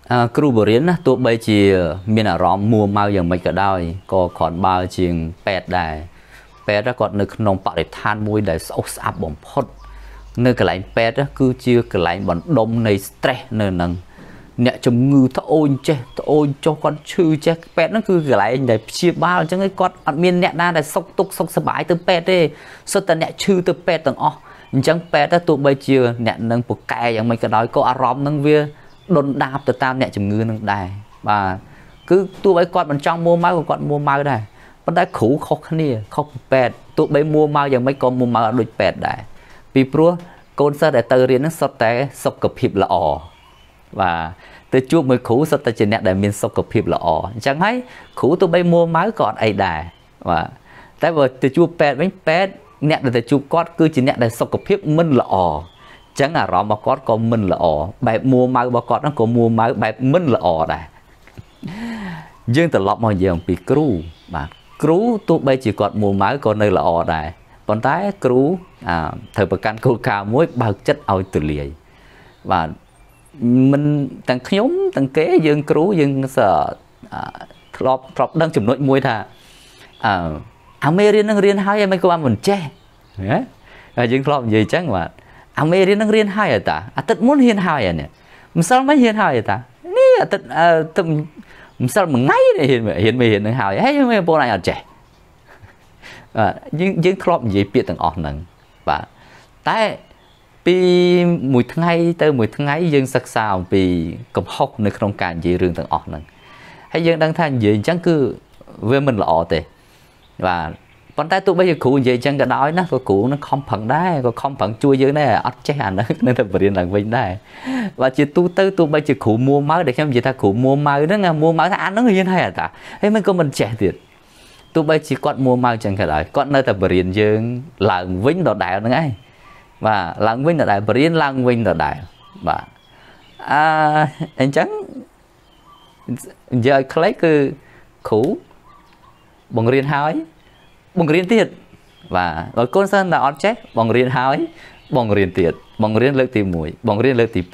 គ្រូបរិញ្ញាទោះបីជាមានអារម្មណ៍មួម៉ៅយ៉ាងម៉េចក៏ដោយក៏គ្រាន់បើជាងពេទ្យដែរពេទ្យគាត់នៅក្នុងបរិស្ថានមួយដែលស្អុះស្អាប់បំផុតនៅកន្លែងពេទ្យគឺជាកន្លែងបណ្ដុំនៃ stress នៅនឹងអ្នកជំងឺត្អូញចេះត្អូញចុះគាត់ឈឺចេះពេទ្យហ្នឹងគឺកន្លែងដែលព្យាបាលអញ្ចឹងឯងគាត់អត់មានអ្នកណាដែលសុខទុក្ខសុខសប្បាយទៅពេទ្យទេសុទ្ធតែអ្នកឈឺទៅពេទ្យទាំងអស់អញ្ចឹងពេទ្យទោះបីជាអ្នកនឹងពូកែយ៉ាងម៉េចក៏ដោយក៏អារម្មណ៍នឹងវាដុនដាបទៅតាមអ្នកជំងឺនឹងដែរបាទគឺទោះបីគាត់មិនចង់មួម៉ៅក៏គាត់មួម៉ៅដែរប៉ុន្តែគ្រូខុសគ្នាខុសពីពេទ្យទោះបីមួម៉ៅយ៉ាងម៉េចក៏មួម៉ៅអត់ដូចពេទ្យដែរពីព្រោះកូនសិស្សដែលទៅរៀនហ្នឹងសុទ្ធតែសុខភាពល្អបាទទៅជួបមួយគ្រូសុទ្ធតែជាអ្នកដែលមានសុខភាពល្អអញ្ចឹងហើយគ្រូទោះបីមួម៉ៅក៏អត់អីដែរបាទតែបើទៅជួបពេទ្យវិញពេទ្យអ្នកដែលទៅជួបគាត់គឺជាអ្នកដែលសុខភាពមិនល្អចឹងអារម្មណ៍របស់គាត់ក៏មិនល្អបែបមួម៉ៅរបស់គាត់ហ្នឹងក៏មួម៉ៅបែបមិនល្អដែរយើងត្រឡប់មកនិយាយអំពីគ្រូបាទគ្រូទោះបីជាគាត់មួម៉ៅក៏នៅល្អដែរប៉ុន្តែគ្រូត្រូវប្រកាន់គោលការណ៍មួយបើកចិត្តឲ្យទូលាយបាទមិនទាំងខ្ញុំទាំងគេយើងគ្រូយើងធ្លាប់ដឹងចំណុចមួយថាអាមេរៀននឹងរៀនហើយមិនក៏មិនចេះណាហើយយើងធ្លាប់និយាយចឹងបាទអាមេរៀននឹងរៀនហើយតាអាទិត្យមុនរៀនហើយនេះម្សិលមិញរៀនហើយតានេះអាទិត្យម្សិលមួយថ្ងៃរៀននឹងហើយហើយមិនបងអញអត់ចេះបាទយើងធ្លាប់និយាយពាក្យទាំងអស់ហ្នឹងបាទតែពីមួយថ្ងៃទៅមួយថ្ងៃយើងសិក្សាអំពីកំហុសនៅក្នុងការនិយាយរឿងទាំងអស់ហ្នឹងហើយយើងដឹងថានិយាយអញ្ចឹងគឺវាមិនល្អទេបាទប៉ុន្តែទោះបីជាគ្រូនិយាយអញ្ចឹងក៏ដោយណាក៏គ្រូនឹងខំប្រឹងដែរក៏ខំប្រឹងជួយយើងដែរអត់ចេះអាហ្នឹងនៅតែបរៀនឡើងវិញដែរបាទជាទូទៅទោះបីជាគ្រូមួម៉ៅដែលខ្ញុំនិយាយថាគ្រូមួម៉ៅហ្នឹងមួម៉ៅថាអាហ្នឹងរៀនហើយតាហើយមិនក៏មិនចេះទៀតទោះបីជាគាត់មួម៉ៅអញ្ចឹងក៏ដោយគាត់នៅតែបរៀនយើងឡើងវិញដដែលហ្នឹងឯងបាទឡើងវិញដដែលបរៀនឡើងវិញដដែលបាទអញ្ចឹងនិយាយឲ្យខ្លីគឺគ្រូបង្រៀនហើយបង្រៀនទៀតបាទបើកូនសិស្សតែអត់ចេះបង្រៀនហើយបង្រៀនទៀតបង្រៀនលើកទី1បង្រៀនលើកទី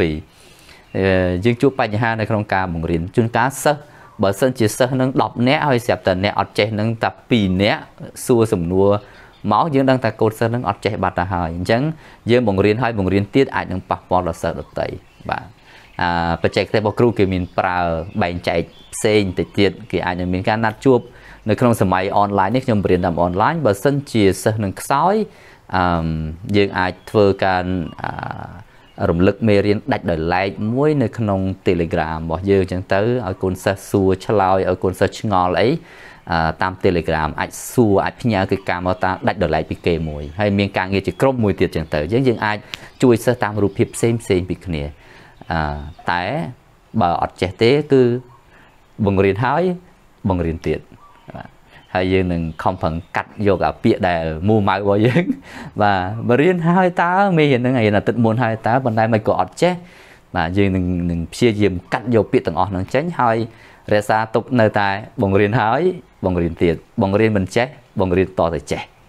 2យើងជួបបញ្ហានៅក្នុងការបង្រៀនជួនកាលសិស្សបើសិនជាសិស្សនឹង10នាក់ហើយស្រាប់តែអ្នកអត់ចេះនឹងតែ2នាក់សួរសំណួរមកយើងដឹងថាកូនសិស្សនឹងអត់ចេះបាត់ទៅហើយអញ្ចឹងយើងបង្រៀនហើយបង្រៀនទៀតអាចនឹងប៉ះពាល់ដល់សិស្សដទៃបាទបច្ចេកទេសរបស់គ្រូគេមានប្រើបែងចែកផ្សេងតិចទៀតគេអាចនឹងមានការណាត់ជួបនៅក្នុងសម័យអនឡាញនេះខ្ញុំបរៀនតាមអនឡាញបើសិនជាសិស្សនឹងខ្សោយយើងអាចធ្វើការរំលឹកមេរៀនដាច់ដោយឡែកមួយនៅក្នុង Telegram របស់យើងអញ្ចឹងទៅឲ្យកូនសិស្សសួរឆ្លើយឲ្យកូនសិស្សឆ្ងល់អីតាម Telegram អាចសួរអាចផ្ញើកិច្ចការមកតាមដាច់ដោយឡែកពីគេមួយហើយមានការងារជាក្រុមមួយទៀតអញ្ចឹងទៅយើងអាចជួយសិស្សតាមរូបភាពផ្សេងពីគ្នាតែបើអត់ចេះទេគឺបង្រៀនហើយបង្រៀនទៀតហើយយើងនឹងខំប្រឹងកាត់យកអាពាក្យដែលមួម៉ៅរបស់យើងបាទបរៀនហើយតើមេរៀនហ្នឹងឯអាទិត្យមុនហើយតើប៉ុន្តែមិនក៏អត់ចេះបាទយើងនឹងព្យាយាមកាត់យកពាក្យទាំងអស់ហ្នឹងចេញហើយរក្សាទុកនៅតែបង្រៀនហើយបង្រៀនទៀតបង្រៀនមិនចេះបង្រៀនតទៅចេះ